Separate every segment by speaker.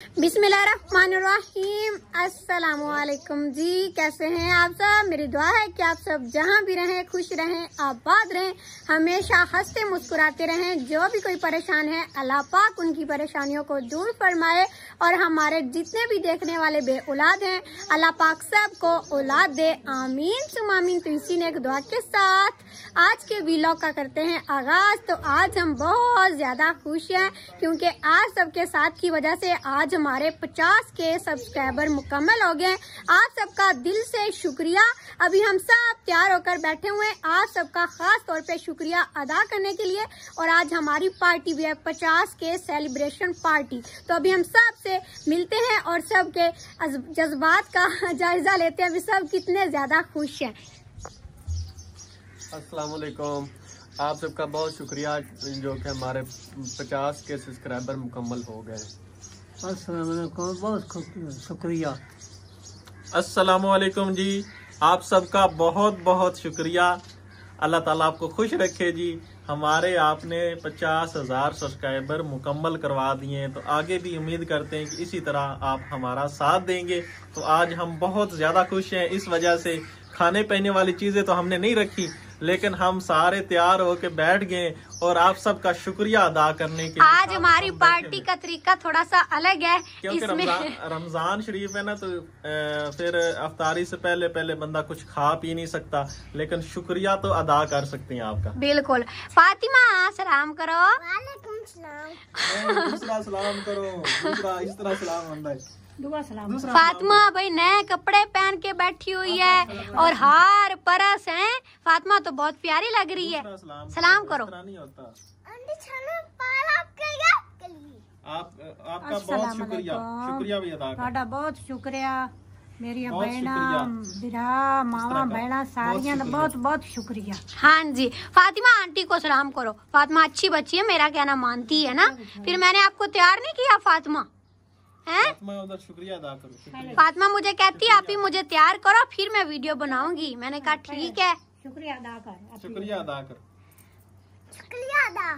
Speaker 1: बिस्मिल्लाहिर्रहमानिर्रहीम। अस्सलामुअलैकुम जी, कैसे हैं आप सब। मेरी दुआ है कि आप सब जहां भी रहें खुश रहें, आबाद रहें, हमेशा हंसते मुस्कुराते रहें। जो भी कोई परेशान है अल्लाह पाक उनकी परेशानियों को दूर फरमाए और हमारे जितने भी देखने वाले बे औलाद हैं अल्लाह पाक सबको औलाद दे, आमीन सुम आमीन। तो इसी ने एक दुआ के साथ आज के व्लॉग का करते हैं आगाज। तो आज हम बहुत ज्यादा खुश हैं क्योंकि आज सबके साथ की वजह से आज हमारे 50 के सब्सक्राइबर मुकम्मल हो गए। आप सबका दिल से शुक्रिया। अभी हम सब तैयार होकर बैठे हुए हैं आप सबका खास तौर पे शुक्रिया अदा करने के लिए। और आज हमारी पार्टी भी है 50 के सेलिब्रेशन पार्टी। तो अभी हम सब से मिलते हैं और सबके जज्बात का जायजा लेते हैं, अभी सब कितने ज्यादा खुश हैं।
Speaker 2: अस्सलाम वालेकुम, आप सबका बहुत शुक्रिया जो कि हमारे 50 के सब्सक्राइबर मुकम्मल हो गए।
Speaker 3: अस्सलाम वालेकुम, बहुत शुक्रिया।
Speaker 2: अस्सलाम वालेकुम जी, आप सबका बहुत बहुत शुक्रिया। अल्लाह ताला आपको खुश रखे जी। हमारे आपने 50,000 सब्सक्राइबर मुकम्मल करवा दिए हैं, तो आगे भी उम्मीद करते हैं कि इसी तरह आप हमारा साथ देंगे। तो आज हम बहुत ज़्यादा खुश हैं। इस वजह से खाने पीने वाली चीज़ें तो हमने नहीं रखी, लेकिन हम सारे तैयार होके बैठ गए और आप सबका शुक्रिया अदा करने के लिए।
Speaker 1: आज हमारी पार्टी का तरीका थोड़ा सा अलग है
Speaker 2: क्योंकि रमजान शरीफ है ना, तो फिर अफ्तारी से पहले पहले बंदा कुछ खा पी नहीं सकता, लेकिन शुक्रिया तो अदा कर सकते हैं आपका।
Speaker 1: बिल्कुल। फातिमा सलाम करो।
Speaker 4: वालेकुम सलाम।
Speaker 2: दूसरा सलाम करो, दूसरा इस तरह सलाम होता है।
Speaker 1: फातिमा भाई नए कपड़े पहन के बैठी हुई है और हार परस है। फातिमा तो बहुत प्यारी लग रही है। सलाम करो।
Speaker 2: आपका बहुत शुक्रिया भी अदा करो।
Speaker 3: बहुत शुक्रिया मेरी बहना बिरा मावा बहना सारिया बहुत बहुत शुक्रिया।
Speaker 1: हाँ जी, फातिमा आंटी को सलाम करो। फातिमा अच्छी बच्ची है, मेरा कहना मानती है ना। फिर मैंने आपको तैयार नहीं किया फातिमा है।
Speaker 2: शुक्रिया अदा करो।
Speaker 1: फातिमा मुझे कहती है आप ही मुझे तैयार करो फिर मैं वीडियो बनाऊंगी। मैंने कहा ठीक है।
Speaker 3: शुक्रिया अदा कर,
Speaker 2: शुक्रिया अदा कर,
Speaker 4: शुक्रिया अदा।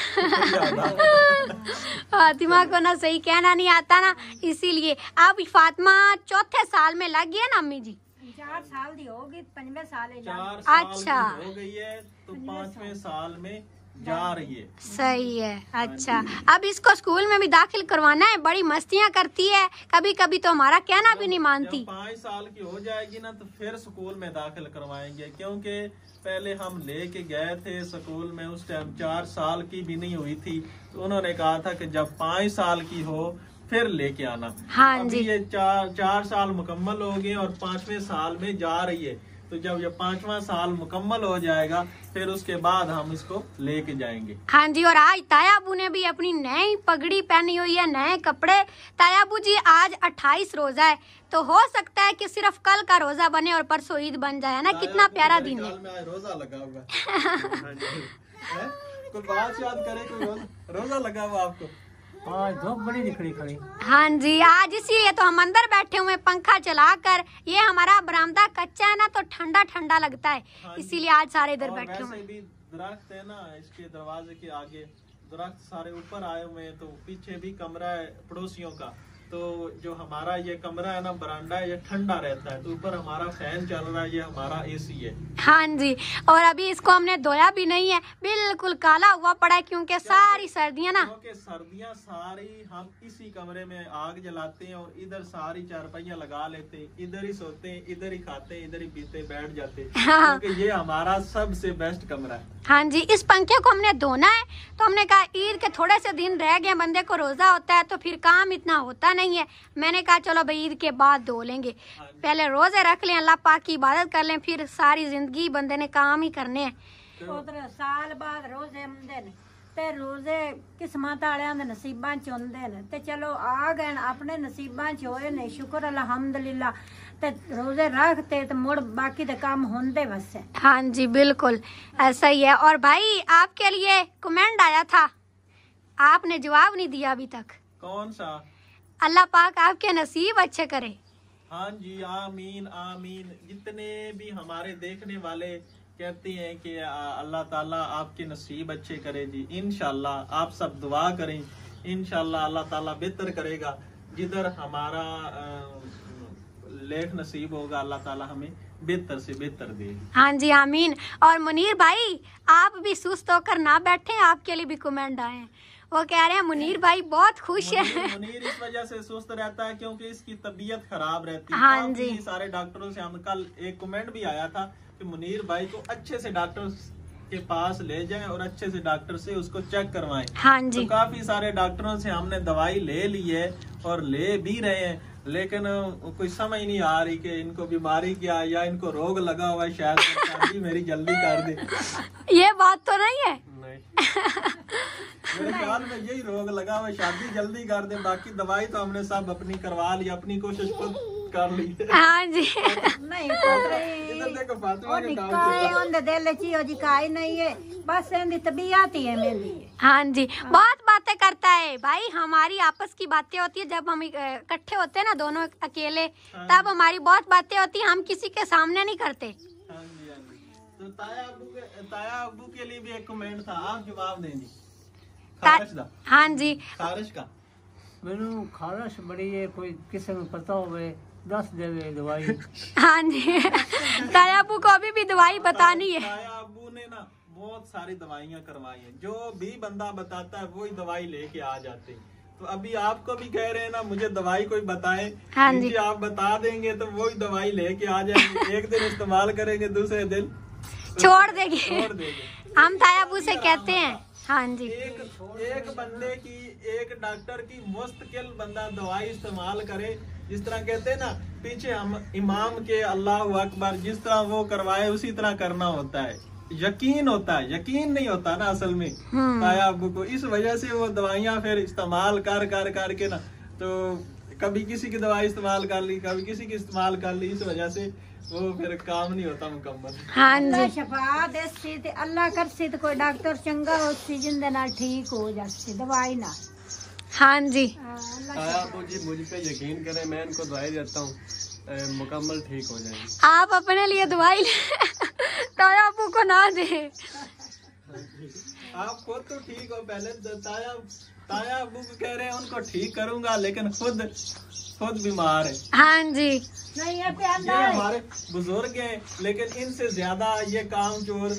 Speaker 1: फातिमा को ना सही कहना नहीं आता ना, इसीलिए। अब फातिमा चौथे साल में लग गई है ना अम्मी जी।
Speaker 3: 4 साल दी होगी, 5वें साल है।
Speaker 2: 4 साल
Speaker 1: अच्छा
Speaker 2: हो गई है तो 5वें साल में जा रही है।
Speaker 1: सही है। अच्छा, अब इसको स्कूल में भी दाखिल करवाना है। बड़ी मस्तियाँ करती है, कभी कभी तो हमारा कहना भी नहीं मानती।
Speaker 2: 5 साल की हो जाएगी ना तो फिर स्कूल में दाखिल करवाएंगे, क्योंकि पहले हम लेके गए थे स्कूल में, उस टाइम 4 साल की भी नहीं हुई थी। तो उन्होंने कहा था कि जब 5 साल की हो फिर लेके आना।
Speaker 1: हाँ
Speaker 2: अभी
Speaker 1: जी,
Speaker 2: ये 4 साल मुकम्मल हो गए और 5वें साल में जा रही है। तो जब ये 5वां साल मुकम्मल हो जाएगा फिर उसके बाद हम इसको लेके जाएंगे।
Speaker 1: हाँ जी। और आज तायाबू ने भी अपनी नई पगड़ी पहनी हुई है, नए कपड़े। तायाबू जी आज 28 रोजा है, तो हो सकता है कि सिर्फ कल का रोजा बने और परसों ईद बन जाए ना। कितना प्यारा दिन है।
Speaker 2: रोजा लगा हुआ कोई बात याद करे, कोई रोजा लगा हुआ आपको।
Speaker 3: आज धूप बड़ी निकली खड़ी।
Speaker 1: हाँ जी, आज इसलिए तो हम अंदर बैठे हुए पंखा चलाकर। ये हमारा बरामदा कच्चा है ना, तो ठंडा ठंडा लगता है।
Speaker 2: हाँ,
Speaker 1: इसीलिए आज सारे इधर बैठे हुए।
Speaker 2: वैसे भी दरख्त है ना, इसके दरवाजे के आगे दरख्त सारे ऊपर आए हुए हैं, तो पीछे भी कमरा है पड़ोसियों का। तो जो हमारा ये कमरा है ना, बरामदा है, ये ठंडा रहता है। तो ऊपर हमारा फैन चल रहा है, ये हमारा एसी है।
Speaker 1: हाँ जी। और अभी इसको हमने धोया भी नहीं है, बिल्कुल काला हुआ पड़ा है क्योंकि सारी सर्दियाँ ना।
Speaker 2: क्योंकि सर्दियाँ सारी हम इसी कमरे में आग जलाते हैं और इधर सारी चारपाइयाँ लगा लेते हैं, इधर ही सोते हैं, इधर ही खाते हैं, इधर ही पीते बैठ जाते हैं।
Speaker 1: हाँ।
Speaker 2: क्योंकि ये हमारा सबसे बेस्ट कमरा है।
Speaker 1: हाँ जी, इस पंखे को हमने धोना है। तो हमने कहा ईद के थोड़े से दिन रह गए, बंदे को रोजा होता है तो फिर काम इतना होता नहीं है। मैंने कहा चलो भाई ईद के बाद धो लेंगे, पहले रोजे रख लें, अल्लाह पाक की इबादत कर लें, फिर सारी जिंदगी बंदे ने काम ही करने हैं।
Speaker 3: साल बाद रोजे आंदे ने ते रोजे किस्मत वालियां दे नसीबां च हुंदे ने। ते चलो आ गए अपने नसीबां च होए ने, शुक्र अल्हम्दुलिल्लाह। ते रोजे रखते तो मुड़ बाकी दे काम होंदे बस है।
Speaker 1: हाँ जी बिल्कुल ऐसा ही है। और भाई आपके लिए कमेंट आया था, आपने जवाब नहीं दिया अभी तक।
Speaker 2: कौन सा?
Speaker 1: अल्लाह पाक आपके नसीब अच्छे करे।
Speaker 2: हाँ जी, आमीन आमीन। जितने भी हमारे देखने वाले कहते हैं कि अल्लाह ताला आपके नसीब अच्छे करे जी। इंशाल्लाह आप सब दुआ करें, इंशाल्लाह अल्लाह ताला बेहतर करेगा। जिधर हमारा लेख नसीब होगा अल्लाह ताला हमें बेहतर से बेहतर देगी।
Speaker 1: हाँ जी आमीन। और मुनीर भाई आप भी सुस्त होकर ना बैठे, आपके लिए भी कमेंट आए हैं। वो कह रहे हैं मुनीर भाई बहुत खुश है।
Speaker 2: मुनीर इस वजह से सुस्त रहता है क्योंकि इसकी तबीयत खराब रहती है।
Speaker 1: हाँ जी।
Speaker 2: सारे डॉक्टरों से हम कल एक कमेंट भी आया था कि मुनीर भाई को अच्छे से डॉक्टर के पास ले जाएं और अच्छे से डॉक्टर से उसको चेक करवाएं।
Speaker 1: हाँ जी।
Speaker 2: तो काफी सारे डॉक्टरों से हमने दवाई ले ली है और ले भी रहे हैं, लेकिन कोई समझ नहीं आ रही कि इनको बीमारी क्या है या इनको रोग लगा हुआ है, शायद शादी मेरी जल्दी कर दे।
Speaker 1: ये बात तो नहीं है।
Speaker 2: मेरे ख्याल में यही रोग लगा हुआ है, शादी जल्दी कर दे। बाकी दवाई तो हमने सब अपनी करवा ली, अपनी कोशिश खुद कर ली।
Speaker 1: हाँ जी।
Speaker 3: नहीं
Speaker 2: इधर देखो फातिमा के डाल
Speaker 3: दिल ची हो जी काई नहीं है, बस इनकी तबीयत ही है मेरी।
Speaker 1: हाँ जी, बहुत बातें करता है भाई। हमारी आपस की बातें होती है जब हम इकट्ठे होते हैं ना दोनों अकेले, तब हमारी बहुत बातें होती है, हम किसी के सामने नहीं करते।
Speaker 2: हाँ जी, हाँ जी। तो ताया अब्बू के लिए भी एक कमेंट था, आप जवाब दें जी। खारिश दा।
Speaker 1: हाँ जी।
Speaker 2: खारिश का
Speaker 5: मैनू खारिश बड़ी है, कोई किसी को पता होवे दस देवे दवाई।
Speaker 1: हाँ जी। ताया अब्बू को अभी भी दवाई बतानी है।
Speaker 2: ताया अब्बू ने ना बहुत सारी दवाइयाँ करवाई हैं, जो भी बंदा बताता है वही दवाई लेके आ जाते हैं। तो अभी आपको भी कह रहे हैं ना मुझे दवाई कोई बताए।
Speaker 1: हाँ जी।
Speaker 2: आप बता देंगे तो वही दवाई लेके आ जाएंगे, एक दिन इस्तेमाल करेंगे, दूसरे दिन
Speaker 1: छोड़ देंगे। हम ताया अब्बू से कहते हैं। हाँ जी।
Speaker 2: एक बंदे की, एक डॉक्टर की मुस्तकिल बंदा दवाई इस्तेमाल करे, जिस तरह कहते हैं ना पीछे हम इमाम के अल्लाह अकबर, जिस तरह वो करवाए उसी तरह करना होता है। यकीन होता है, यकीन नहीं होता ना असल में ताया अब्बू को। इस वजह से वो दवाइयाँ फिर इस्तेमाल कर के ना, तो कभी किसी की दवाई इस्तेमाल कर ली, कभी किसी की इस्तेमाल कर ली, इस वजह से वो फिर काम नहीं होता मुकम्मल।
Speaker 1: हाँ जी।
Speaker 3: शफा देसी ते अल्लाह कर सी तो कोई डॉक्टर चंगा हो सीजन दे नाल ठीक हो जाती दवाई ना।
Speaker 1: हाँ जी।
Speaker 5: ताया अब्बू जी मुझ पे यकीन करें, मैं इनको दवाई देता हूँ, मुकम्मल ठीक हो जाएंगे।
Speaker 1: आप अपने लिए दवाई ताया अब्बू को ना दे।
Speaker 2: आप खुद तो ठीक हो, पहले ताया अब्बू को कह रहे हैं उनको ठीक करूंगा, लेकिन खुद बीमार है।
Speaker 3: हाँ
Speaker 1: जी।
Speaker 3: नहीं ये
Speaker 2: ये हमारे बुजुर्ग हैं, लेकिन इनसे ज्यादा ये काम चोर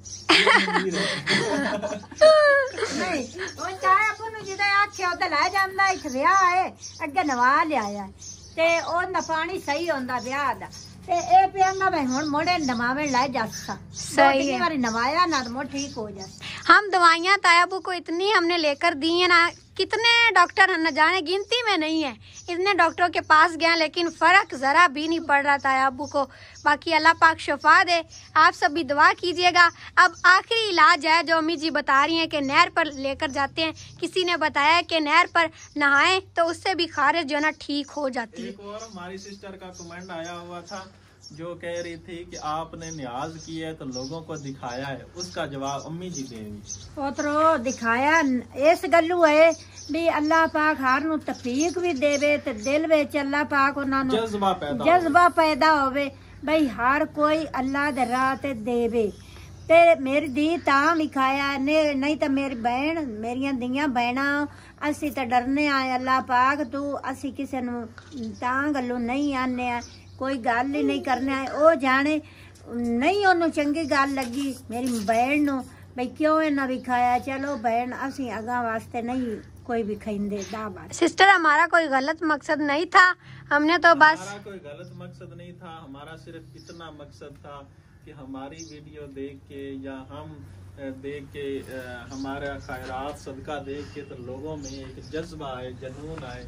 Speaker 3: नहीं वो चाहे अपन जिदा आखे उधर लै जांदा, इक ब्याह है अगे नवा लिया ते ओंदा पानी सही होंदा ब्याह दा, ते ए पियांगा भाई हुन मोड़े नवावे लै जासा।
Speaker 1: सही है।
Speaker 3: बारी नवाया ना तो ठीक हो जाता।
Speaker 1: हम दवाइयाँ ताया अब्बू को इतनी हमने लेकर दी है ना, कितने डॉक्टर न जाने गिनती में नहीं है, इतने डॉक्टरों के पास गए लेकिन फर्क जरा भी नहीं पड़ रहा ताया अब्बू को। बाकी अल्लाह पाक शफा दे। आप सब भी दुआ कीजिएगा। अब आखिरी इलाज है जो अम्मी जी बता रही हैं कि नहर पर लेकर जाते हैं। किसी ने बताया कि नहर पर नहाएं तो उससे भी खारिश जो है ना ठीक हो जाती है।
Speaker 2: एक और हमारी सिस्टर का कमेंट आया हुआ था जो कह रही थी कि आपने न्याज की है तो लोगों को दिखाया है, उसका जवाब अम्मी जी देंगी।
Speaker 3: पोतरो दिखाया इस गल्लू है भी अल्लाह पाक हर नू तफीक भी देवे ते दिल विच अल्लाह पाक उन्हां नू जज्बा पैदा होवे भाई हर कोई अल्लाह दे राह ते देवे। ते मेरी धी तां विखाया ने, नहीं तो मेरी बहन मेरियां दियां बहना असी तो डरने आए अल्लाह पाक तू असी किसी नू तां गल्लों नहीं आने, कोई गल ही नहीं करने आए। ओ जाने नहीं ओनू चंगी गल लगी मेरी बहन नू भाई क्यों इन्ना विखाया। चलो बहन असी अगा वास्ते नहीं कोई भी खाइंदे दावा।
Speaker 1: सिस्टर हमारा कोई गलत मकसद नहीं था, हमने तो बस
Speaker 2: हमारा कोई गलत मकसद नहीं था, हमारा सिर्फ इतना मकसद था कि हमारी वीडियो देख के या हम देख के हमारा खैरात सदका देख के तो लोगों में एक जज्बा आए, जुनून आए,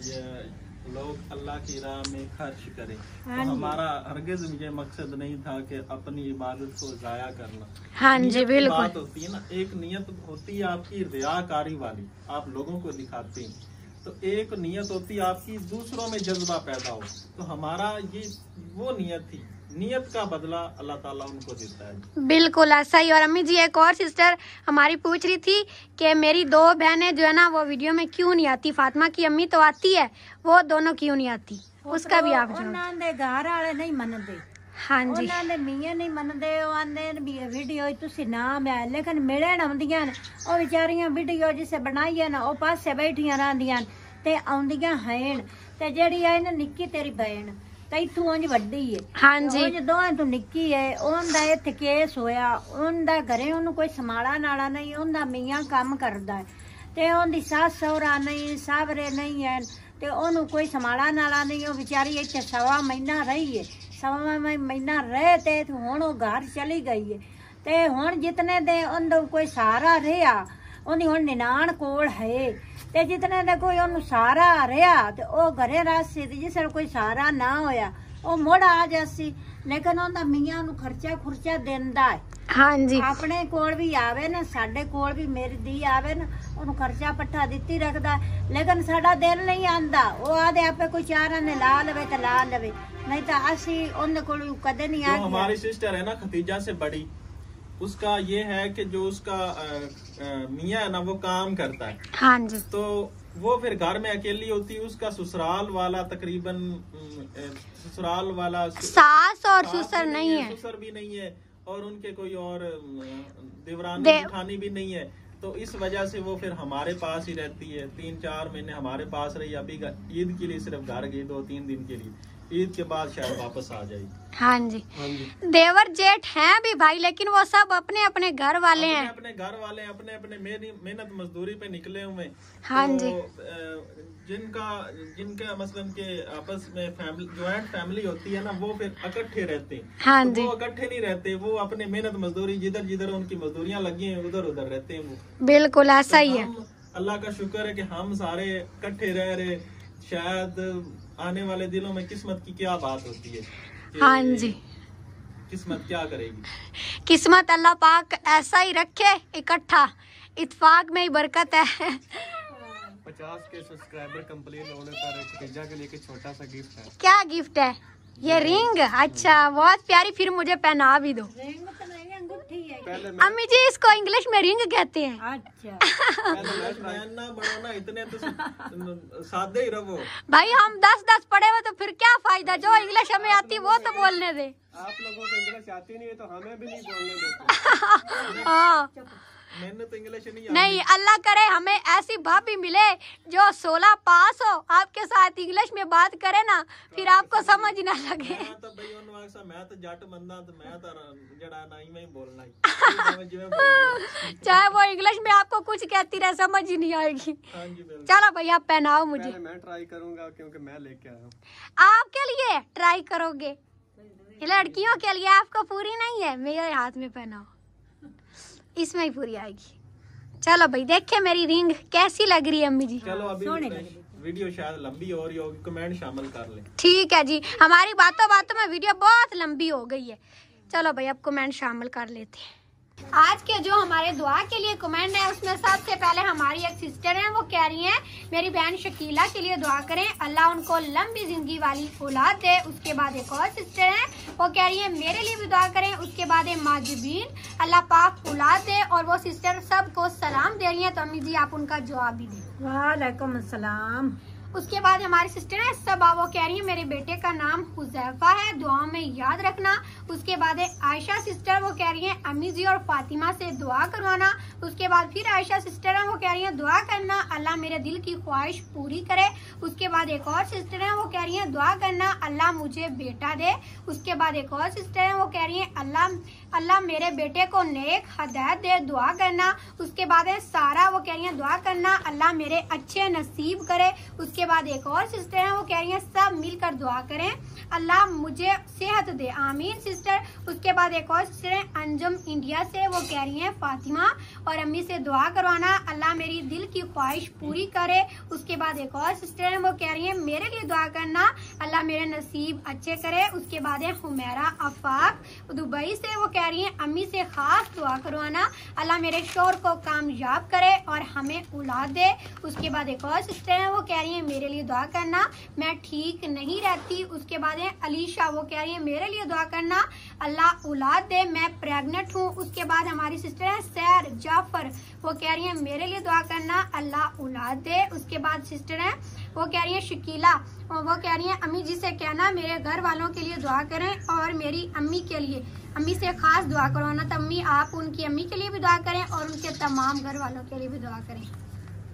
Speaker 2: लोग अल्लाह की राह में खर्च करें। तो हमारा हरगिज ये मकसद नहीं था कि अपनी इबादत को जाया करना।
Speaker 1: हाँ जी बिल्कुल।
Speaker 2: बात होती है ना, एक नियत होती है आपकी रियाकारी वाली, आप लोगों को दिखाते हैं, तो एक नियत होती है आपकी दूसरों में जज्बा पैदा हो। तो हमारा ये वो नियत थी, नियत का बदला अल्लाह ताला उनको देता है।
Speaker 1: बिल्कुल ऐसा ही। और अम्मी जी एक और सिस्टर हमारी पूछ रही थी कि मेरी दो बहनें जो है ना वो वीडियो में क्यों नहीं आती, फातिमा की अम्मी तो आती है, वो दोनों क्यों नहीं आती, उसका भी आप
Speaker 3: उन्हां दे घर वाले नहीं मनदे।
Speaker 1: हाँ जी।
Speaker 3: उन्हां दे मियां नहीं मनदे, ओ आंदे ने भी वीडियो तुसी ना मैं लेकिन मिलन आउंदियां ने ओ बेचारियां वीडियो जिसे बनाई है ना ओ पासे बैठियां रहंदियां ते आउंदियां हैन ते जेड़ी है ना निक्की तेरी बहन ते इत्थों उंज वड्डी है
Speaker 1: हाँ जी।
Speaker 3: उंज दोहां तो निक्की है ओंदा इत्थे केस होया ओंदा घरे ओनू कोई समाला नाला नहीं ओंदा मियां काम करदा है ते ओंदी सस सहुरा नहीं सावरे नहीं है ते ओनू कोई समाला नाला नहीं ओ बेचारी इत्थे 1.5 महीना रही है 1.5 महीना रहे ते हुण ओ घर चली गई है ते हुण जितने दे ओंदा कोई सहारा रहा ओंदी हुण निनाण कोल है ते जितने दे कोई ओनू सहारा रहा ते ओ घरे रासी ते जिस कोई सहारा ना होया ओ मुड़ आ जासी लेकिन ओंदा मियां नू खर्चा खुर्चा देंदा है
Speaker 1: हाँ जी।
Speaker 3: अपने कोल भी आवे ना साडे कोल भी मेरी धी आवे ना ओनू खर्चा पट्ठा दित्ती रखदा लेकिन साडा दिल नहीं आंदा ओ आदे आपे कोई चार ने ला लवे ते ला लवे नहीं तो असी ओंदे कोल कदे नहीं आ
Speaker 2: हमारी सिस्टर है ना खतीजा से बड़ी उसका ये है कि जो उसका मियाँ है ना वो काम करता है
Speaker 1: हाँ जी।
Speaker 2: तो वो फिर घर में अकेली होती है उसका ससुराल वाला तकरीबन ससुराल वाला
Speaker 1: सास और
Speaker 2: सास
Speaker 1: ससुर
Speaker 2: भी
Speaker 1: नहीं है
Speaker 2: ससुर भी नहीं है और उनके कोई और देवरानी जेठानी भी नहीं है तो इस वजह से वो फिर हमारे पास ही रहती है 3-4 महीने हमारे पास रही अभी ईद के लिए सिर्फ घर गई 2-3 दिन के लिए ईद के बाद शायद वापस आ जाएगी।
Speaker 1: हाँ जी। देवर जेठ हैं भी भाई लेकिन वो सब अपने अपने घर वाले हैं
Speaker 2: अपने घर वाले अपने अपने मेहनत मजदूरी पे निकले हुए।
Speaker 1: हाँ जी।
Speaker 2: जिनका मसलन के आपस में फैमिली जॉइंट फैमिली होती है ना वो फिर इकट्ठे रहते हैं।
Speaker 1: हाँ
Speaker 2: तो
Speaker 1: जी।
Speaker 2: वो इकट्ठे नहीं रहते वो अपने मेहनत मजदूरी जिधर जिधर उनकी मजदूरियां लगी हैं उधर उधर रहते हैं वो।
Speaker 1: बिल्कुल ऐसा ही है।
Speaker 2: अल्लाह का शुक्र है कि हम सारे इकट्ठे रह रहे। शायद आने वाले दिनों में किस्मत की क्या बात होती है।
Speaker 1: हाँ जी।
Speaker 2: किस्मत क्या करेगी।
Speaker 1: किस्मत अल्लाह पाक ऐसा ही रखे इकट्ठा इत्तेफाक में ही बरकत है।
Speaker 5: 50 के सब्सक्राइबर कंप्लीट होने पर खतीजा के लिए छोटा सा गिफ्ट है।
Speaker 1: क्या गिफ्ट है ये? रिंग। अच्छा बहुत प्यारी, फिर मुझे पहना भी दो।
Speaker 3: रिंग तो नहीं अंगूठी है
Speaker 5: पहले
Speaker 1: अम्मी जी इसको इंग्लिश में रिंग कहते हैं।
Speaker 3: अच्छा
Speaker 2: ना बढ़ो ना इतने तो सादे ही रहो
Speaker 1: भाई हम 10-10 पढ़े हुए तो फिर क्या फायदा, जो इंग्लिश हमें आती वो तो बोलने दे।
Speaker 5: आप लोगों को इंग्लिश आती नहीं है तो हमें भी नहीं बोलने देते।
Speaker 1: हाँ
Speaker 2: मैंने तो इंग्लिश
Speaker 1: नहीं, अल्लाह करे हमें ऐसी भाभी मिले जो 16 पास हो, आपके साथ इंग्लिश में बात करे ना फिर आपको समझ ना लगे।
Speaker 2: तो भाई मैं तो जट बंदा तो मैं तो जड़ा नहीं मैं बोलना ही
Speaker 1: चाहे वो इंग्लिश में आपको कुछ कहती रहे समझ ही नहीं आएगी।
Speaker 2: हाँ जी बिल्कुल।
Speaker 1: चलो भैया आप पहनाओ मुझे।
Speaker 5: पहले मैं ट्राई करूंगा क्योंकि मैं लेके आया हूँ।
Speaker 1: आपके लिए ट्राई करोगे, ये लड़कियों के लिए, आपको पूरी नहीं है। मेरे हाथ में पहनाओ, इसमें ही पूरी आएगी। चलो भाई देखे मेरी रिंग कैसी लग रही है अम्मी जी।
Speaker 2: चलो अभी वीडियो शायद लंबी हो रही होगी, कमेंट शामिल कर ले।
Speaker 1: ठीक है जी, हमारी बातों बातों में वीडियो बहुत लंबी हो गई है। चलो भाई अब कमेंट शामिल कर लेते हैं। आज के जो हमारे दुआ के लिए कमेंट है उसमें सबसे पहले हमारी एक सिस्टर है, वो कह रही हैं मेरी बहन शकीला के लिए दुआ करें, अल्लाह उनको लंबी जिंदगी वाली औलाद दे। उसके बाद एक और सिस्टर है, वो कह रही है मेरे लिए भी दुआ करें। उसके बाद है माजिबीन, अल्लाह पाक औलाद दे। और वो सिस्टर सबको सलाम दे रही है, तो अम्मी जी आप उनका जवाब भी दें।
Speaker 3: वालेकुम अस्सलाम।
Speaker 1: उसके बाद हमारी सिस्टर है सबा, वो कह रही है मेरे बेटे का नाम हुजैफा है, दुआ में याद रखना। उसके बाद है आयशा सिस्टर, वो कह रही है अम्मी जी और फातिमा से दुआ करवाना। उसके बाद फिर आयशा सिस्टर है, वो कह रही है दुआ करना अल्लाह मेरे दिल की ख्वाहिश पूरी करे। उसके बाद एक और सिस्टर है, वो कह रही है दुआ करना अल्लाह मुझे बेटा दे। उसके बाद एक और सिस्टर है, वो कह रही है अल्लाह मेरे बेटे को नेक हदायत दे, दुआ करना। उसके बाद है सारा, वो कह रही है दुआ करना अल्लाह मेरे अच्छे नसीब करे। उसके बाद एक और सिस्टर है, वो कह रही है सब मिलकर दुआ करें अल्लाह मुझे सेहत दे, आमीन सिस्टर। उसके बाद एक और सिस्टर है अंजुम इंडिया से, वो कह रही है फातिमा और अम्मी से दुआ करवाना अल्लाह मेरी दिल की ख्वाहिश पूरी करे। उसके बाद एक और सिस्टर है, वो कह रही है मेरे लिए दुआ करना अल्लाह मेरे नसीब अच्छे करे। उसके बाद है हुमैरा आफाक दुबई से, वो कह रही है अम्मी से खास दुआ करवाना अल्लाह मेरे शौहर को कामयाब करे और हमें औलाद दे। उसके बाद एक और सिस्टर है, वो कह रही है मेरे लिए दुआ करना मैं ठीक नहीं रहती। उसके बाद है अलीशा, वो कह रही है मेरे लिए दुआ करना अल्लाह औलाद दे, मैं प्रेग्नेंट हूँ। उसके बाद हमारी सिस्टर है सैर जाफर, वो कह रही है मेरे लिए दुआ करना अल्लाह औलाद दे। उसके बाद सिस्टर है, वो कह रही है शकीला, वो कह रही है अम्मी जी से कहना मेरे घर वालों के लिए दुआ करें और मेरी अम्मी के लिए, अम्मी से खास दुआ करवाना। तो अम्मी आप उनकी अम्मी के लिए भी दुआ करें और उनके तमाम घर वालों के लिए भी दुआ करें।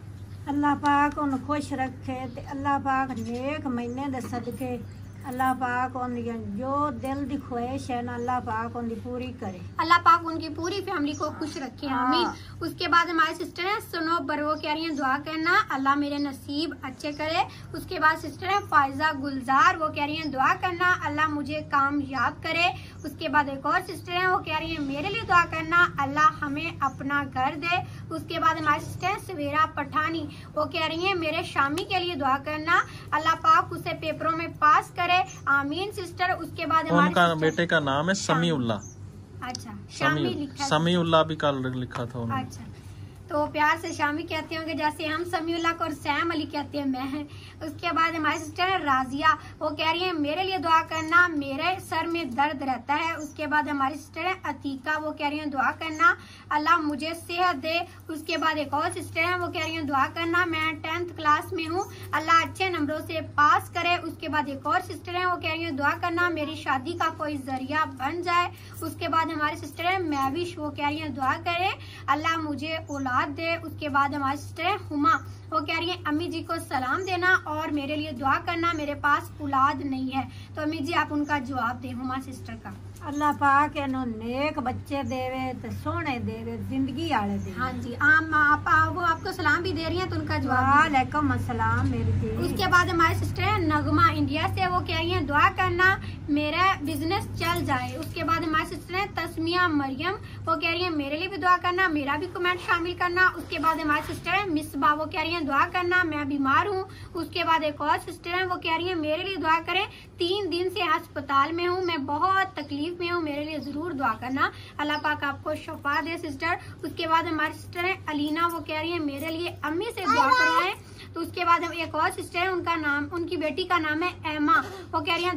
Speaker 3: अल्लाह पाक उन्हें खुश रखे ते अल्लाह पाक नेक महीने दे सदके अल्लाह पाक उनकी जो दिल दी ख्वाहिश है ना अल्लाह पाक उनकी पूरी करे।
Speaker 1: अल्लाह पाक उनकी पूरी फैमिली को खुश रखे, आमीन। उसके बाद हमारी सिस्टर है सुनो बरो, कह रही है दुआ करना अल्लाह मेरे नसीब अच्छे करे। उसके बाद सिस्टर है फायजा गुलजार, वो कह रही है दुआ करना अल्लाह मुझे कामयाब करे। उसके बाद एक और सिस्टर है वो कह रही है मेरे लिए दुआ करना अल्लाह हमें अपना घर दे। उसके बाद हमारी सिस्टर है सवेरा पठानी, वो कह रही है मेरे शामी के लिए दुआ करना अल्लाह पाक उसे पेपरों में पास करे, आमीन सिस्टर। उसके बाद
Speaker 2: उनका बेटे का नाम है समीउल्लाह।
Speaker 1: अच्छा, शामी लिखा है।
Speaker 2: समीउल्लाह भी कल लिखा था उन्होंने।
Speaker 1: अच्छा, तो प्यार से शामी कहते होंगे जैसे हम समीउल्लाह को और सैम अली कहते हैं मैं। उसके बाद हमारी सिस्टर है राजिया, वो कह रही है मेरे लिए दुआ करना मेरे सर में दर्द रहता है। उसके बाद हमारी सिस्टर है अतीका, वो कह रही है दुआ करना अल्लाह मुझे सेहत दे। उसके बाद एक और सिस्टर है वो कह रही है दुआ करना मैं 10th क्लास में हूँ अल्लाह अच्छे नंबरों से पास करे। उसके बाद एक और सिस्टर है वो कह रही है दुआ करना मेरी शादी का कोई जरिया बन जाए। उसके बाद हमारी सिस्टर है मैविश, वो कह रही है दुआ करे अल्लाह मुझे औलाद दे। उसके बाद हमारी सिस्टर है हुमा, वो कह रही है अम्मी जी को सलाम देना और मेरे लिए दुआ करना मेरे पास औलाद नहीं है। तो अम्मी जी आप उनका जवाब दें हुमा सिस्टर का।
Speaker 3: अल्लाह पाक इन्हों नेक बच्चे देवे ते सोने देवे जिंदगी आले दे।
Speaker 1: हाँ जी, आप वो आपको सलाम भी दे रही हैं तो उनका जवाब।
Speaker 3: वालेकुम अस्सलाम मेरी दी।
Speaker 1: उसके बाद हमारी सिस्टर है नगमा इंडिया से, वो कह रही है दुआ करना मेरा बिजनेस चल जाए। उसके बाद हमारी सिस्टर है तस्मिया मरियम, वो कह रही है मेरे लिए भी दुआ करना मेरा भी कमेंट शामिल करना। उसके बाद हमारी सिस्टर है मिसबा, वो कह रही है दुआ करना मैं बीमार हूँ। उसके बाद एक और सिस्टर है वो कह रही है मेरे लिए दुआ करें 3 दिन से अस्पताल में हूँ मैं बहुत तकलीफ में हूँ मेरे लिए जरूर दुआ करना अल्लाह पाक आपको शफा दे सिस्टर। उसके बाद हमारी सिस्टर है अलीना, वो कह रही है मेरे लिए अम्मी से दुआ करवाएं। तो उसके बाद हम एक और सिस्टर है उनकी बेटी का नाम है एमा, वो कह रही है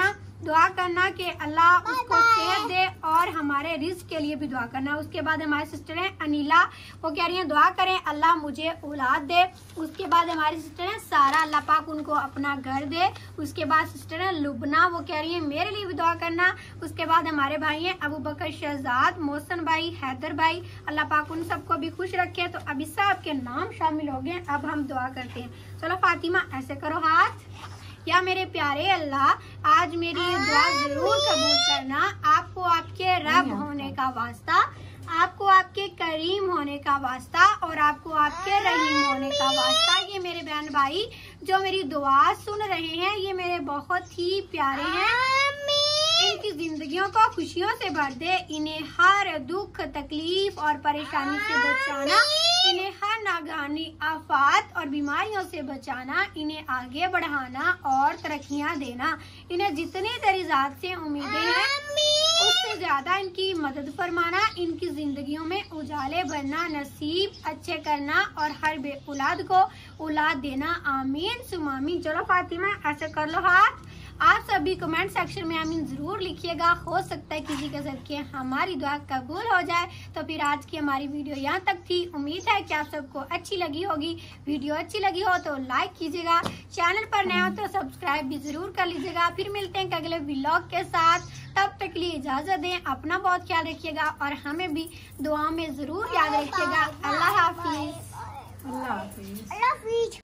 Speaker 1: दुआ करना कि अल्लाह उसको सेहत दे और हमारे रिस्क के लिए भी दुआ करना। उसके बाद हमारी सिस्टर है अनिला, वो कह रही है दुआ करें अल्लाह मुझे औलाद दे। उसके बाद हमारी सिस्टर है सारा, अल्लाह पाक उनको अपना घर दे। उसके बाद सिस्टर है लुबना, वो कह रही है मेरे लिए भी दुआ करना। उसके बाद हमारे भाई हैं अबू बकर शहजाद, मोहसन भाई, हैदर भाई, अल्लाह पाक उन सबको भी खुश रखे। तो अभी सब के नाम शामिल हो गए, अब हम दुआ करते हैं। चलो फातिमा ऐसे करो हाथ। या मेरे प्यारे अल्लाह आज मेरी दुआ जरूर कबूल करना, आपको आपके रब होने का वास्ता, आपको आपके करीम होने का वास्ता और आपको आपके रहीम होने का वास्ता। ये मेरे बहन भाई जो मेरी दुआ सुन रहे हैं ये मेरे बहुत ही प्यारे हैं, इनकी जिंदगियों को खुशियों से भर दे, इन्हें हर दुख तकलीफ और परेशानी से बचाना, इन्हें हर नागानी आफात और बीमारियों से बचाना, इन्हें आगे बढ़ाना और तरक्कियां देना। इन्हें जितनी तेरी जात से उम्मीदें हैं उससे ज्यादा इनकी मदद फरमाना, इनकी जिंदगियों में उजाले भरना, नसीब अच्छे करना और हर बे औलाद को औलाद देना, आमीन सुमा आमीन। चलो फातिमा ऐसे कर लो हाथ। आप सभी कमेंट सेक्शन में आमीन जरूर लिखिएगा, हो सकता है किसी के सदके हमारी दुआ कबूल हो जाए। तो फिर आज की हमारी वीडियो यहाँ तक थी, उम्मीद है कि आप सबको अच्छी लगी होगी। वीडियो अच्छी लगी हो तो लाइक कीजिएगा, चैनल पर नए हो तो सब्सक्राइब भी जरूर कर लीजिएगा। फिर मिलते हैं अगले व्लॉग के साथ, तब तक के लिए इजाजत दें, अपना बहुत ख्याल रखिएगा और हमें भी दुआ में जरूर याद रखिएगा। अल्लाह हाफिज।
Speaker 3: अल्लाह हाफिज।
Speaker 4: अल्लाह हाफिज।